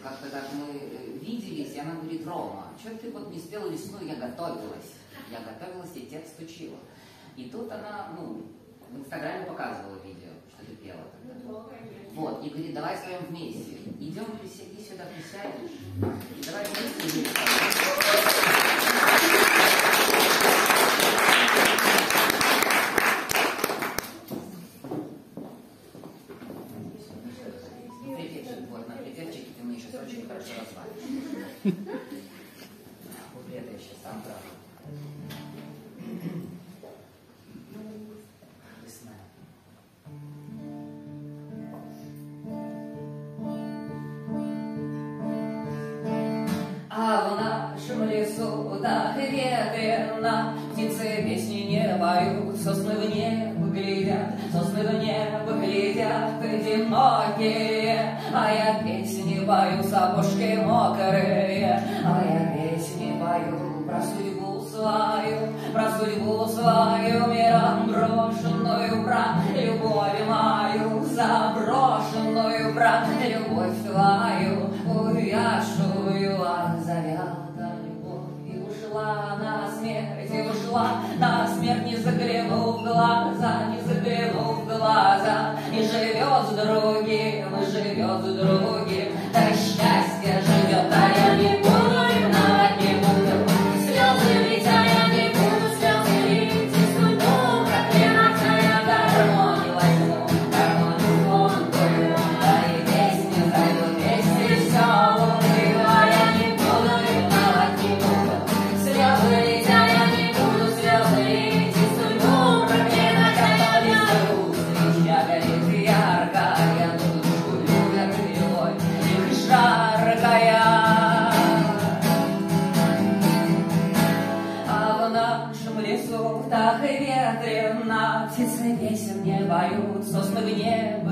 как-то так мы виделись, и она говорит: Рома, что ты вот не спела весну, я готовилась, и текст учила. И тут она, в Инстаграме показывала видео, что ты пела тогда. Вот, и говорит: давай споем вместе. Идем, иди сюда, присядешь, и давай вместе. Вот, на припевчике ты мне сейчас очень хорошо развалишь. Куплеты я сейчас сам правда. Весна. А в нашем лесу так ветрено, птицы песни не поют, сосны в небо глядят, одинокие. А я песни пою, сапожки мокрые, а я песни пою про судьбу свою, миром брошенную, про любовь мою заброшенную, про любовь твою увяшую. А завята любовь и ушла на смерть, не заглянув в глаза, и живет с другим, да счастье живет, а я не буду ревновать, не буду слезы лить, а я не буду слезы лить, и судьбу проклинать, а я гармонию возьму звонкую, да и песни зайдут, песни веселые, а я не буду ревновать, не буду слезы лить, а я не буду слезы лить, и судьбу проклинать, а я не буду. Свеча горит ярко, я душу любят любовь, их жаркая. А в нашем лесу так и ветрено, птицы песен не поют, сосны в небо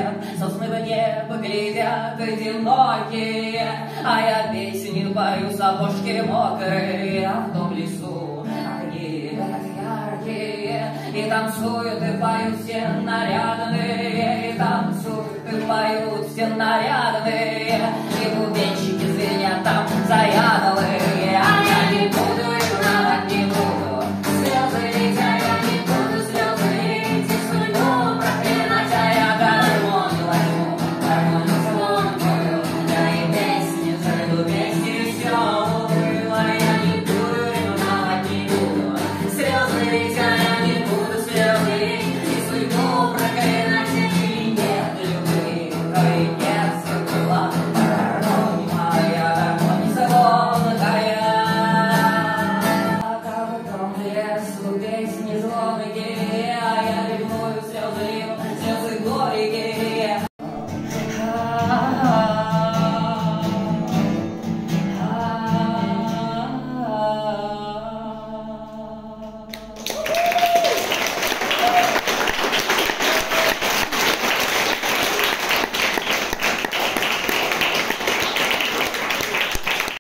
глядят, одинокие. А я песни пою, сапожки мокрые, а в том лесу огни горят яркие. И танцуют, и поют все нарядные, и танцуют, и поют все нарядные.